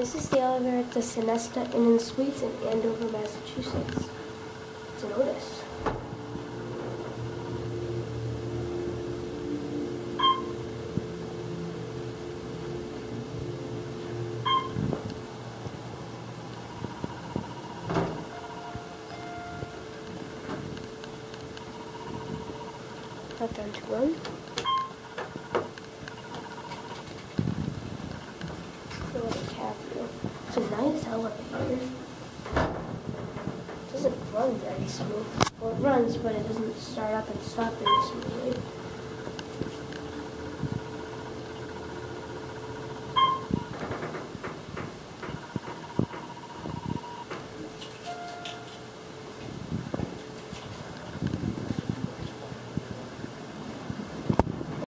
This is the elevator at the Sonesta Inn and Suites in Andover, Massachusetts. It's an Otis. Not down to one. It's a nice elevator. It doesn't run very smooth. Well, it runs, but it doesn't start up and stop very smoothly.